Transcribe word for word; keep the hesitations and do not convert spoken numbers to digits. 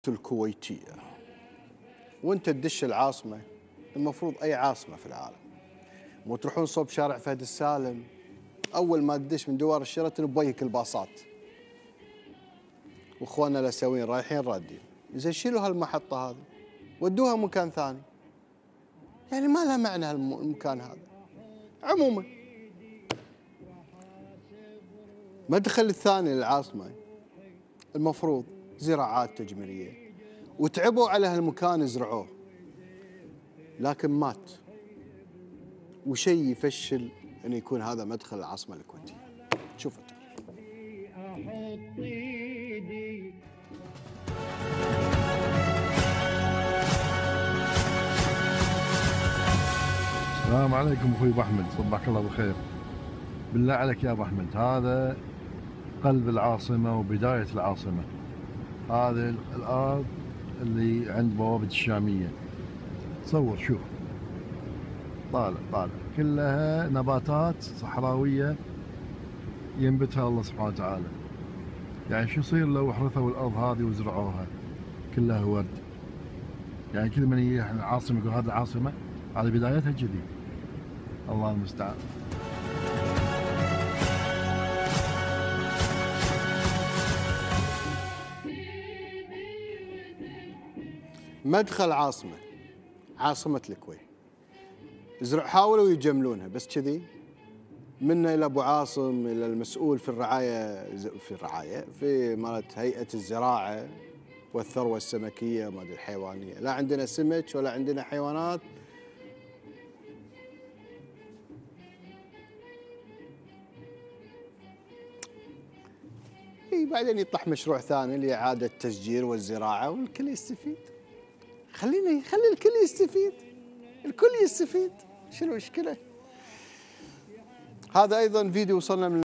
الكويتية وانت تدش العاصمة، المفروض أي عاصمة في العالم مو تروحون صوب شارع فهد السالم، أول ما تدش من دوار الشيراتون بوجهك الباصات واخواننا الاسيويين رايحين رادين، زين شيلوا هالمحطة هذه ودوها مكان ثاني، يعني ما لها معنى هالمكان هذا. عموما مدخل الثاني للعاصمة المفروض زراعات تجميلية، وتعبوا على هالمكان زرعوه لكن مات، وشيء يفشل أن يكون هذا مدخل العاصمة الكويتية. شوفوا السلام عليكم اخوي ابو احمد، صبحك الله بالخير. بالله عليك يا ابو احمد، هذا قلب العاصمه وبدايه العاصمه، هذه الارض اللي عند بوابه الشاميه. تصور شوف، طالع طالع كلها نباتات صحراويه ينبتها الله سبحانه وتعالى. يعني شو يصير لو حرثوا الارض هذه وزرعوها كلها ورد؟ يعني كل من يجي العاصمه يقول هذه العاصمه، هذه بدايتها كذي. الله المستعان. مدخل عاصمة عاصمة الكويت زرع، حاولوا يجملونها بس كذي، منا إلى أبو عاصم إلى المسؤول في الرعاية في الرعاية في مالت هيئة الزراعة والثروة السمكية ما أدري الحيوانية، لا عندنا سمك ولا عندنا حيوانات. اي بعدين يطلع مشروع ثاني لإعادة التشجير والزراعة والكل يستفيد. خلينا خلي الكل يستفيد، الكل يستفيد، شنو المشكلة؟ هذا أيضا فيديو وصلنا من